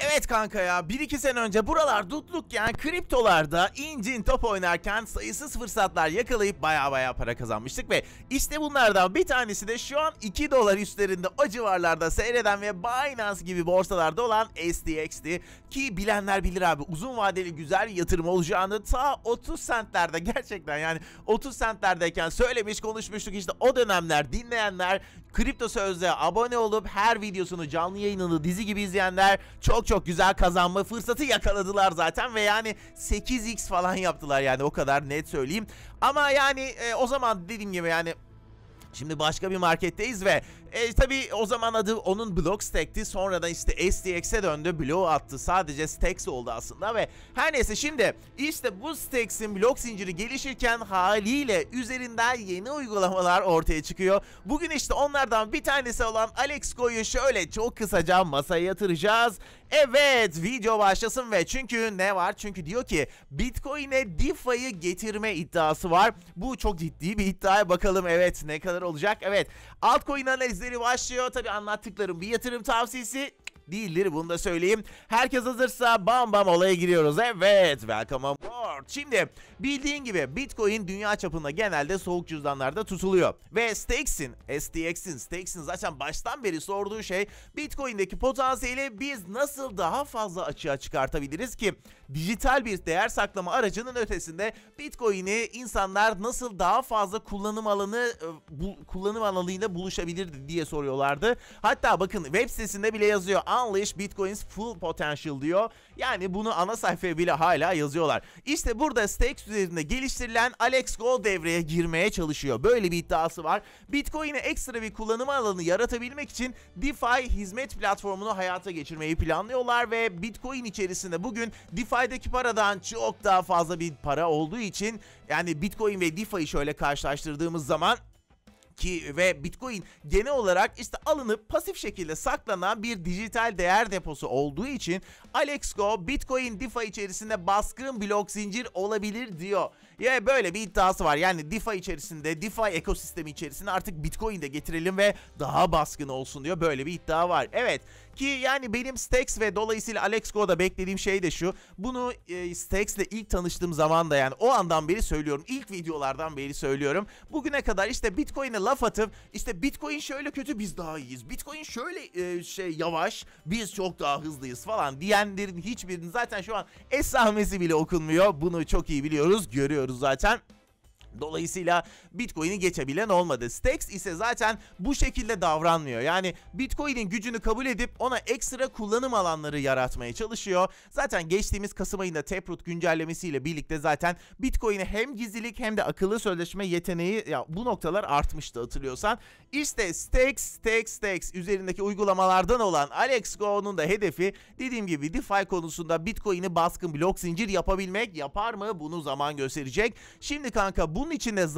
Evet kanka ya, 1-2 sene önce buralar dutlukken kriptolarda incin top oynarken sayısız fırsatlar yakalayıp baya para kazanmıştık ve işte bunlardan bir tanesi de şu an $2 üstlerinde o civarlarda seyreden ve Binance gibi borsalarda olan STX'ti. Ki bilenler bilir abi, uzun vadeli güzel yatırım olacağını ta 30 centlerde, gerçekten yani 30 centlerdeyken söylemiş konuşmuştuk. İşte o dönemler dinleyenler, Kripto Söz'de abone olup her videosunu, canlı yayınını dizi gibi izleyenler çok güzel kazanma fırsatı yakaladılar zaten ve yani 8x falan yaptılar, yani o kadar net söyleyeyim. Ama yani o zaman dediğim gibi yani şimdi başka bir marketteyiz ve tabii o zaman adı onun Blockstack'ti. Sonradan işte STX'e döndü. Bloğu attı. Sadece Stacks oldu aslında ve her neyse, şimdi işte bu Stacks'in blok zinciri gelişirken haliyle üzerinden yeni uygulamalar ortaya çıkıyor. Bugün işte onlardan bir tanesi olan Alexco'yu şöyle çok kısaca masaya yatıracağız. Evet, video başlasın ve çünkü ne var? Çünkü diyor ki Bitcoin'e DeFi'yi getirme iddiası var. Bu çok ciddi bir iddia. Bakalım evet ne kadar olacak? Evet, altcoin analizleri başlıyor. Tabii anlattıklarım bir yatırım tavsiyesi değildir, bunu da söyleyeyim. Herkes hazırsa bam olaya giriyoruz. Evet, welcome on board. Şimdi bildiğin gibi Bitcoin dünya çapında genelde soğuk cüzdanlarda tutuluyor. Ve STX'in zaten baştan beri sorduğu şey, Bitcoin'deki potansiyeli biz nasıl daha fazla açığa çıkartabiliriz ki dijital bir değer saklama aracının ötesinde Bitcoin'i insanlar nasıl daha fazla kullanım alanıyla buluşabilir diye soruyorlardı. Hatta bakın, web sitesinde bile yazıyor, Unleash Bitcoin's Full Potential diyor. Yani bunu ana sayfaya bile hala yazıyorlar. İşte burada Stacks üzerinde geliştirilen Alexco devreye girmeye çalışıyor. Böyle bir iddiası var. Bitcoin'e ekstra bir kullanım alanı yaratabilmek için DeFi hizmet platformunu hayata geçirmeyi planlıyorlar ve Bitcoin içerisinde bugün DeFi'deki paradan çok daha fazla bir para olduğu için, yani Bitcoin ve DeFi'yi şöyle karşılaştırdığımız zaman ve Bitcoin genel olarak işte alınıp pasif şekilde saklanan bir dijital değer deposu olduğu için Alexco Bitcoin DeFi içerisinde baskın blok zincir olabilir diyor. Ya böyle bir iddiası var. Yani DeFi içerisinde, DeFi ekosistemi içerisinde artık Bitcoin de getirelim ve daha baskın olsun diyor. Böyle bir iddia var. Evet. Ki yani benim Stacks ve dolayısıyla Alexco'da beklediğim şey de şu. Bunu Stacks'le ilk tanıştığım zaman da, yani o andan beri söylüyorum. İlk videolardan beri söylüyorum. Bugüne kadar işte Bitcoin'e laf atıp işte Bitcoin şöyle kötü, biz daha iyiyiz. Bitcoin şöyle yavaş, biz çok daha hızlıyız falan diyenlerin hiçbirinin zaten şu an esamesi bile okunmuyor. Bunu çok iyi biliyoruz, görüyoruz zaten. Dolayısıyla Bitcoin'i geçebilen olmadı. Stacks ise zaten bu şekilde davranmıyor. Yani Bitcoin'in gücünü kabul edip ona ekstra kullanım alanları yaratmaya çalışıyor. Zaten geçtiğimiz Kasım ayında Taproot güncellemesiyle birlikte zaten Bitcoin'e hem gizlilik hem de akıllı sözleşme yeteneği, ya bu noktalar artmıştı hatırlıyorsan. İşte Stacks üzerindeki uygulamalardan olan Alexco'nun da hedefi, dediğim gibi DeFi konusunda Bitcoin'i baskın blok zincir yapabilmek. Yapar mı? Bunu zaman gösterecek. Şimdi kanka, bunun için de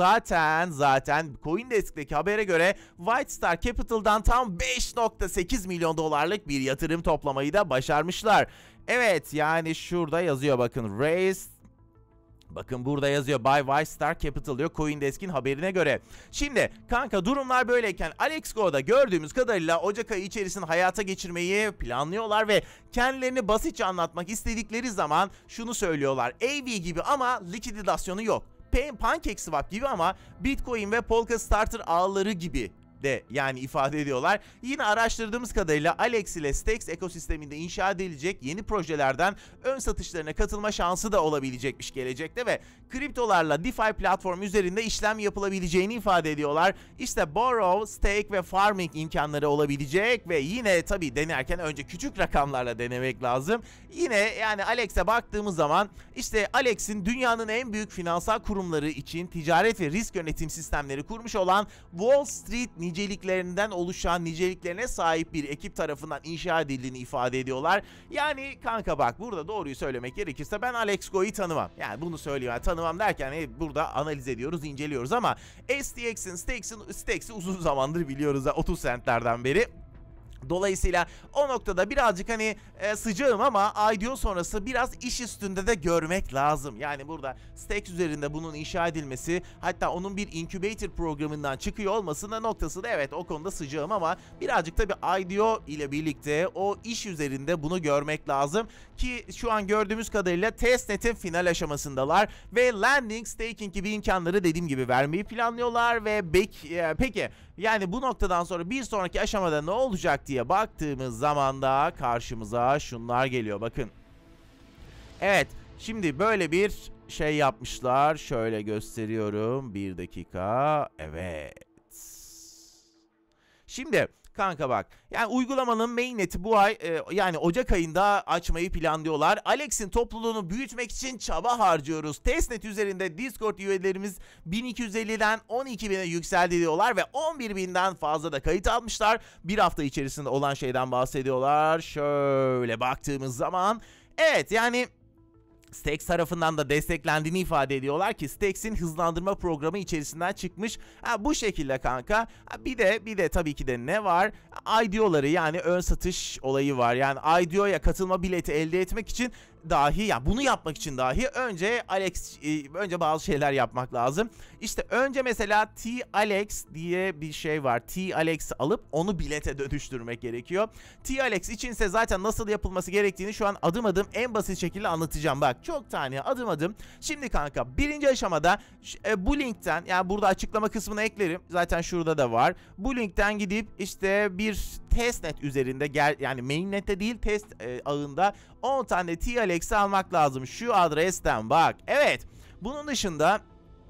zaten CoinDesk'teki habere göre White Star Capital'dan tam $5.8 milyon bir yatırım toplamayı da başarmışlar. Evet, yani şurada yazıyor bakın, raised. Bakın burada yazıyor By White Star Capital diyor CoinDesk'in haberine göre. Şimdi kanka, durumlar böyleyken Alexco'da gördüğümüz kadarıyla Ocak ayı içerisinde hayata geçirmeyi planlıyorlar ve kendilerini basitçe anlatmak istedikleri zaman şunu söylüyorlar: AV gibi ama likidasyonu yok. PancakeSwap gibi ama Bitcoin ve Polka Starter ağları gibi de yani ifade ediyorlar. Yine araştırdığımız kadarıyla Alex ile Stacks ekosisteminde inşa edilecek yeni projelerden ön satışlarına katılma şansı da olabilecekmiş gelecekte ve kriptolarla DeFi platform üzerinde işlem yapılabileceğini ifade ediyorlar. İşte borrow, stake ve farming imkanları olabilecek ve yine tabii denerken önce küçük rakamlarla denemek lazım. Yine yani Alex'e baktığımız zaman işte Alex'in dünyanın en büyük finansal kurumları için ticaret ve risk yönetim sistemleri kurmuş olan Wall Street niceliklerine sahip bir ekip tarafından inşa edildiğini ifade ediyorlar. Yani kanka bak, burada doğruyu söylemek gerekirse ben Alexco'yu tanımam. Yani bunu söyleyeyim, yani tanımam derken burada analiz ediyoruz, inceliyoruz ama STX'in Stacks'i uzun zamandır biliyoruz, 30 centlerden beri. Dolayısıyla o noktada birazcık hani sıcağım ama IDO sonrası biraz iş üstünde de görmek lazım. Yani burada Stacks üzerinde bunun inşa edilmesi, hatta onun bir incubator programından çıkıyor olmasının noktası da evet, o konuda sıcağım ama birazcık tabii IDO ile birlikte o iş üzerinde bunu görmek lazım. Ki şu an gördüğümüz kadarıyla testnet'in final aşamasındalar ve landing, staking gibi imkanları dediğim gibi vermeyi planlıyorlar ve peki yani bu noktadan sonra bir sonraki aşamada ne olacak diye baktığımız zaman da karşımıza şunlar geliyor, bakın. Evet, şimdi böyle bir şey yapmışlar. Şöyle gösteriyorum. Bir dakika. Evet. Şimdi kanka bak, yani uygulamanın mainnet'i bu ay yani Ocak ayında açmayı planlıyorlar. Alex'in topluluğunu büyütmek için çaba harcıyoruz. Testnet üzerinde Discord üyelerimiz 1250'den 12.000'e yükseldi diyorlar ve 11.000'den fazla da kayıt almışlar. Bir hafta içerisinde olan şeyden bahsediyorlar. Şöyle baktığımız zaman evet, yani Stacks tarafından da desteklendiğini ifade ediyorlar ki Stacks'in hızlandırma programı içerisinden çıkmış. Bu şekilde kanka. Bir de tabii ki de ne var? IDO'ları, yani ön satış olayı var. Yani IDO'ya katılma bileti elde etmek için dahi, ya bunu yapmak için dahi önce bazı şeyler yapmak lazım. İşte önce mesela T-Alex diye bir şey var. T-Alex'i alıp onu bilete dönüştürmek gerekiyor. T-Alex içinse zaten nasıl yapılması gerektiğini şu an adım adım en basit şekilde anlatacağım. Bak, çok tane adım adım. Şimdi kanka birinci aşamada bu linkten, yani burada açıklama kısmına eklerim. Zaten şurada da var. Bu linkten gidip işte bir testnet üzerinde yani mainnet'te değil, test ağında 10 tane T-Alex'i almak lazım. Şu adresten bak. Evet. Bunun dışında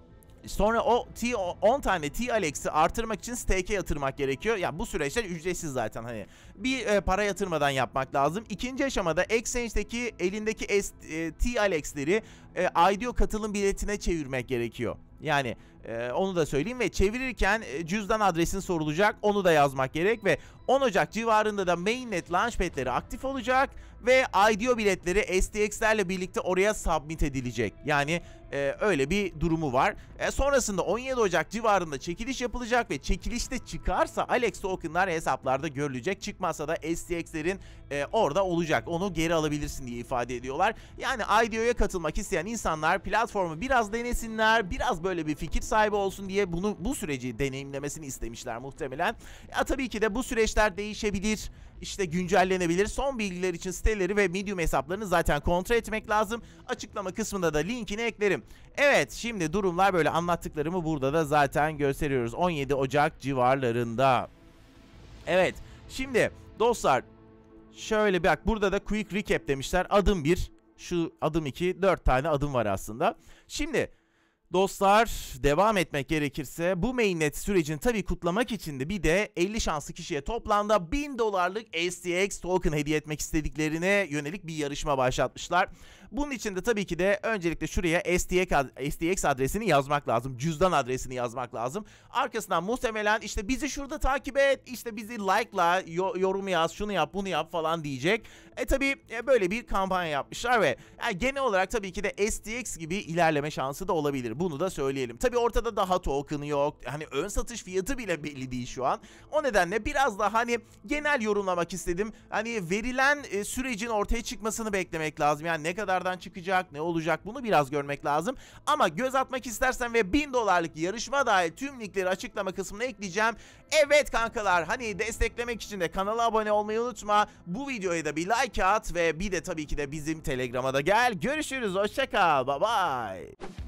sonra o 10 tane T-Alex'i artırmak için stake'e yatırmak gerekiyor. Ya bu süreçler ücretsiz zaten, hani bir para yatırmadan yapmak lazım. İkinci aşamada exchange'deki elindeki T-Alex'leri IDO katılım biletine çevirmek gerekiyor. Yani onu da söyleyeyim ve çevirirken cüzdan adresin sorulacak, onu da yazmak gerek ve 10 Ocak civarında da mainnet launchpad'leri aktif olacak ve IDO biletleri STX'lerle birlikte oraya submit edilecek. Yani öyle bir durumu var. Sonrasında 17 Ocak civarında çekiliş yapılacak ve çekilişte çıkarsa Alex token'lar hesaplarda görülecek. Çıkmazsa da STX'lerin orada olacak. Onu geri alabilirsin diye ifade ediyorlar. Yani IDO'ya katılmak isteyen insanlar platformu biraz denesinler, biraz böyle bir fikir sahibi olsun diye bu süreci deneyimlemesini istemişler muhtemelen. Tabii ki de bu süreçler değişebilir, işte güncellenebilir. Son bilgiler için siteleri ve Medium hesaplarını zaten kontrol etmek lazım. Açıklama kısmında da linkini eklerim. Evet, şimdi durumlar böyle, anlattıklarımı burada da zaten gösteriyoruz. 17 Ocak civarlarında. Evet, şimdi dostlar şöyle bak, burada da quick recap demişler. Adım 1, şu adım 2, 4 tane adım var aslında. Şimdi dostlar, devam etmek gerekirse bu mainnet sürecini tabii kutlamak için de bir de 50 şanslı kişiye toplamda $1000 STX token hediye etmek istediklerine yönelik bir yarışma başlatmışlar. Bunun için de tabii ki de öncelikle şuraya STX adresini yazmak lazım. Cüzdan adresini yazmak lazım. Arkasından muhtemelen işte bizi şurada takip et, işte bizi like'la, yorum yaz, şunu yap, bunu yap falan diyecek. Tabii böyle bir kampanya yapmışlar ve yani genel olarak tabii ki de STX gibi ilerleme şansı da olabilir. Bunu da söyleyelim. Tabii ortada daha token yok. Hani ön satış fiyatı bile belli değil şu an. O nedenle biraz daha hani genel yorumlamak istedim. Hani verilen sürecin ortaya çıkmasını beklemek lazım. Yani ne kadardan çıkacak, ne olacak, bunu biraz görmek lazım. Ama göz atmak istersen ve $1000'lık yarışma dahil tüm linkleri açıklama kısmına ekleyeceğim. Evet kankalar, hani desteklemek için de kanala abone olmayı unutma. Bu videoya da bir like at ve bir de tabii ki de bizim Telegram'a da gel. Görüşürüz, hoşça kal, bye bye.